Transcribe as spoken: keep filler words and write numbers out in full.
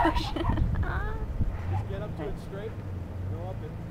gosh. Just get up to it straight, go up it.